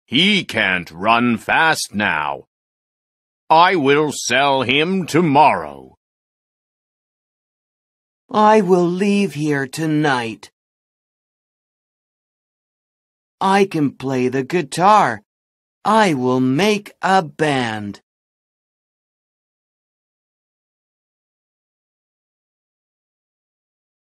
He can't run fast now. I will sell him tomorrow. I will leave here tonight. I can play the guitar. I will make a band.